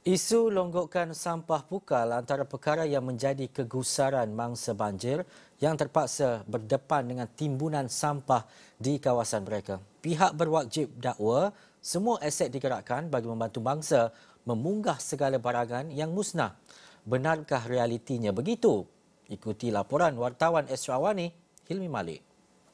Isu longgokkan sampah pukal antara perkara yang menjadi kegusaran mangsa banjir yang terpaksa berdepan dengan timbunan sampah di kawasan mereka. Pihak berwajib dakwa semua aset digerakkan bagi membantu bangsa memunggah segala barangan yang musnah. Benarkah realitinya begitu? Ikuti laporan wartawan Esra Awani, Hilmi Malik.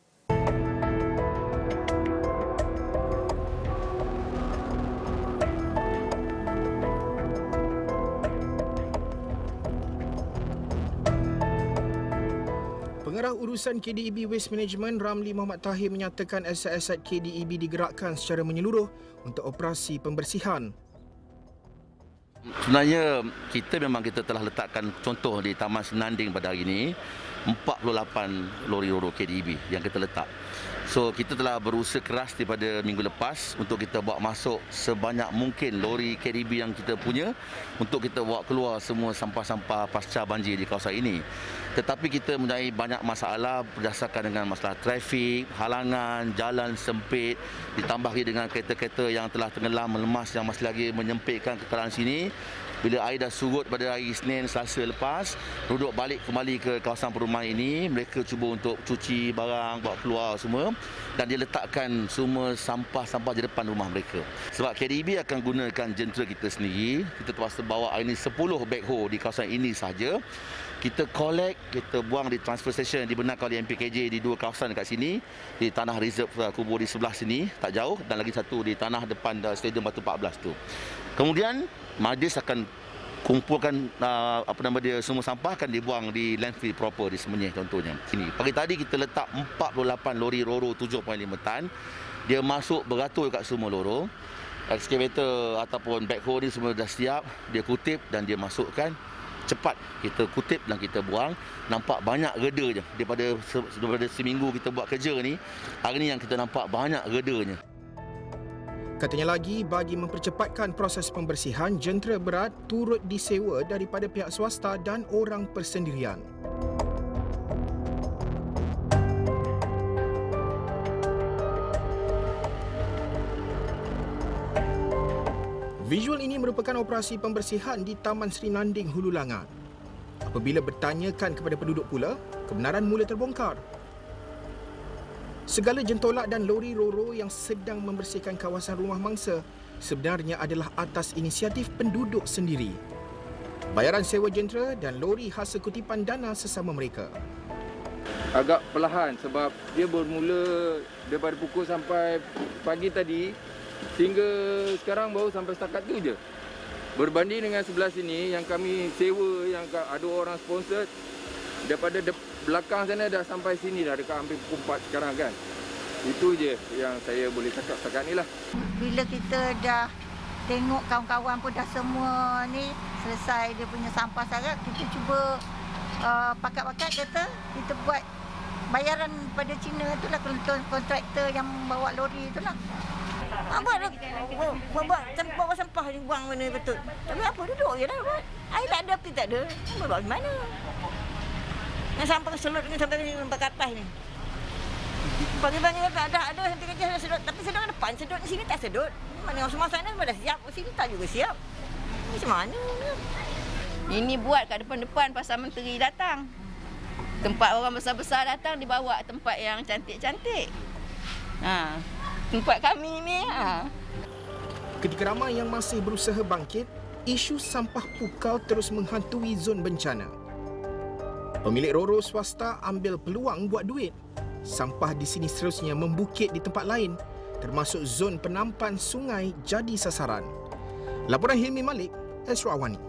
Pengarah urusan KDEB Waste Management Ramli Muhammad Tahir menyatakan aset-aset KDEB digerakkan secara menyeluruh untuk operasi pembersihan. Sebenarnya kita telah letakkan contoh di Taman Senanding pada hari ini 48 lori roro KDEB yang kita letak. So kita telah berusaha keras daripada minggu lepas untuk kita bawa masuk sebanyak mungkin lori KDEB yang kita punya untuk kita bawa keluar semua sampah-sampah pasca banjir di kawasan ini. Tetapi kita mempunyai banyak masalah berdasarkan dengan masalah trafik, halangan, jalan sempit, ditambah lagi dengan kereta-kereta yang telah tenggelam melemas yang masih lagi menyempitkan kekalaan sini. Bila air dah surut pada hari Isnin, Selasa lepas, duduk balik kembali ke kawasan perumahan ini, mereka cuba untuk cuci barang, bawa keluar semua dan diletakkan semua sampah-sampah di depan rumah mereka. Sebab KDEB akan gunakan jentera kita sendiri, kita terpaksa bawa hari ini 10 backhoe di kawasan ini sahaja. Kita collect, kita buang di transfer station yang dibenarkan oleh MPKJ di dua kawasan dekat sini, di tanah reserve kubur di sebelah sini, tak jauh, dan lagi satu di tanah depan Stadium Batu 14 tu. Kemudian Madis akan kumpulkan semua sampah akan dibuang di landfill proper di Semenyih contohnya. Sini. Pagi tadi kita letak 48 lori roro 7.5 tan. Dia masuk beratur dekat semua loro. Excavator ataupun backhoe ni semua dah siap, dia kutip dan dia masukkan. Cepat kita kutip dan kita buang. Nampak banyak reda je. Daripada seminggu kita buat kerja ni, hari ni yang kita nampak banyak redanya. Katanya lagi, bagi mempercepatkan proses pembersihan, jentera berat turut disewa daripada pihak swasta dan orang persendirian. Visual ini merupakan operasi pembersihan di Taman Sri Nanding, Hulu Langat. Apabila bertanyakan kepada penduduk pula, kebenaran mula terbongkar. Segala jentolak dan lori roro yang sedang membersihkan kawasan rumah mangsa sebenarnya adalah atas inisiatif penduduk sendiri. Bayaran sewa jentera dan lori hasil kutipan dana sesama mereka. Agak perlahan sebab dia bermula daripada pukul sampai pagi tadi sehingga sekarang baru sampai setakat tu je. Berbanding dengan sebelah sini yang kami sewa, yang ada orang sponsor, daripada belakang sana dah sampai sini dah dekat hampir pukul 4 sekarang kan. Itu je yang saya boleh cakap setakat ni lah. Bila kita dah tengok kawan-kawan pun dah semua ni selesai dia punya sampah sarat, kita cuba pakat-pakat kata kita buat bayaran pada Cina tu lah, kontraktor yang bawa lori tu lah. Bawa sampah ni buang mana betul. Tapi apa, duduk je lah buat. Air tak ada, api tak ada. Bawa ke mana? Yang sampah keselut ni sampai ni nampak kapas ni. Pagi-pagi tak ada nanti kerja dah sedut. Tapi sedut depan, sedut di sini tak sedut. Mana yang semua sana dah siap, sini tak juga siap. Macam mana ni? Ini buat kat depan-depan pasal menteri datang. Tempat orang besar-besar datang dibawa tempat yang cantik-cantik. Tempat kami ni. Ketika ramai yang masih berusaha bangkit, isu sampah pukal terus menghantui zon bencana. Pemilik roro swasta ambil peluang buat duit. Sampah di sini seterusnya membukit di tempat lain, termasuk zon penampan sungai jadi sasaran. Laporan Hilmi Malik, Esra Awani.